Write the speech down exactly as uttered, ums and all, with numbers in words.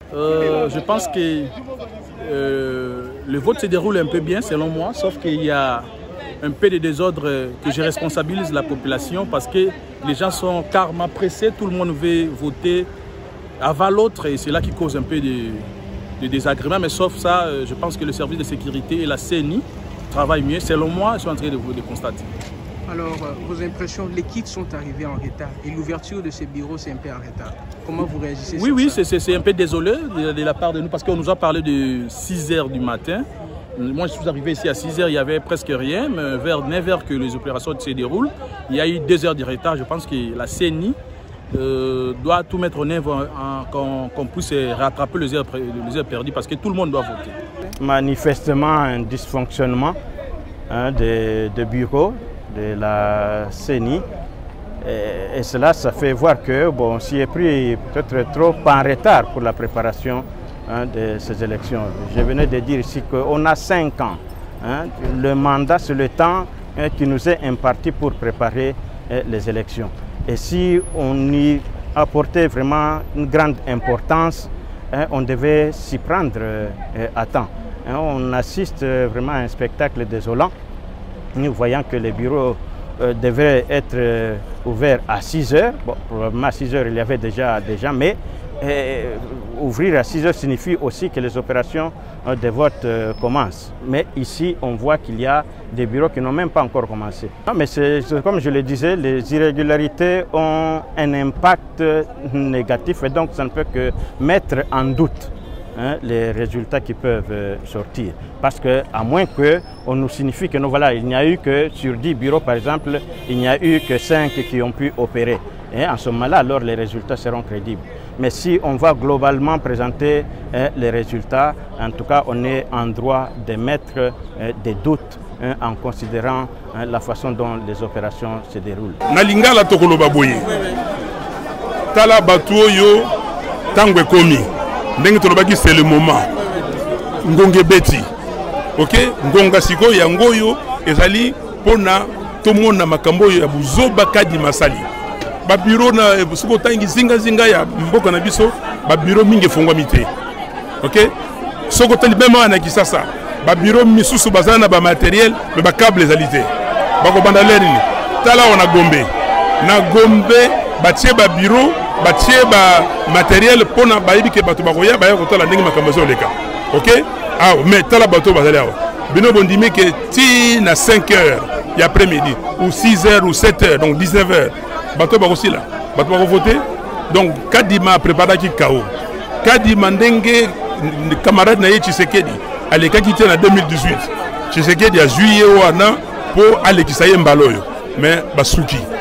euh, Je pense que euh, le vote se déroule un peu bien selon moi, sauf qu'il y a un peu de désordre que je responsabilise la population parce que les gens sont carrément pressés, tout le monde veut voter avant l'autre et c'est là qui cause un peu de, de désagréments. Mais sauf ça, je pense que le service de sécurité et la C N I travaillent mieux. Selon moi, je suis en train de vous de constater. Alors, vos impressions, les kits sont arrivés en retard et l'ouverture de ces bureaux, c'est un peu en retard. Comment vous réagissez? Oui, oui, c'est un peu désolé de, de la part de nous parce qu'on nous a parlé de six heures du matin. Moi, je suis arrivé ici à six heures, il n'y avait presque rien, mais vers neuf heures que les opérations se déroulent, il y a eu deux heures de retard. Je pense que la C N I euh, doit tout mettre en œuvre qu'on qu'on puisse rattraper les heures, les heures perdues parce que tout le monde doit voter. Manifestement, un dysfonctionnement hein, de, de bureaux de la C N I et, et cela, ça fait voir que bon, s'y est pris peut-être trop en retard pour la préparation Hein, de ces élections. Je venais de dire ici qu'on a cinq ans. Hein, le mandat, c'est le temps hein, qui nous est imparti pour préparer hein, les élections. Et si on y apportait vraiment une grande importance, hein, on devait s'y prendre euh, à temps. Hein, on assiste euh, vraiment à un spectacle désolant. Nous voyons que les bureaux euh, devaient être euh, ouverts à six heures. Bon, probablement à six heures, il y avait déjà des gens, mais Et ouvrir à six heures signifie aussi que les opérations de vote euh, commencent. Mais ici, on voit qu'il y a des bureaux qui n'ont même pas encore commencé. Non, mais c'est comme je le disais, les irrégularités ont un impact négatif et donc ça ne peut que mettre en doute hein, les résultats qui peuvent euh, sortir. Parce qu'à moins qu'on nous signifie que non, voilà, il n'y a eu que sur dix bureaux, par exemple, il n'y a eu que cinq qui ont pu opérer. Et en ce moment-là, alors les résultats seront crédibles. Mais si on va globalement présenter eh, les résultats, en tout cas, on est en droit de mettre eh, des doutes eh, en considérant eh, la façon dont les opérations se déroulent. Nalinga la tokolo baboye. Tala batuo yo tangwe komi. Ndenge tolobaki c'est le moment. Ngonge beti. OK? Ngonga siko ya ngoyo ezali pona tomona makambo ya buzoba kadi masali. Ba bureau na suko tangi zinga zinga ya mboka na biso ba bureau mingi fongwami te. OK? Soko tali bema na kisasa ba bureau misusu bazana ba matériel mais ba câble ezalité. Ba ko banda leri tala ona gombe. Na gombe ba tie ba bureau ba tie ba matériel pona ba yibike bato ba koya ba ya ko tala ndenge makambo zo leka. OK? Ah mais tala bato bazali awa. Bino bondimi ke ti na cinq heures ya après-midi ou six heures ou sept heures donc dix-neuf heures. Bato ba aussi là, bato ba voter. Donc Kadima préparé qui K O. Kadima ndenge camarade na Tshisekedi, allez ka quitter en deux mille dix-huit. Tshisekedi a juillet wana pour aller kisaye mbaloyo. Mais basuki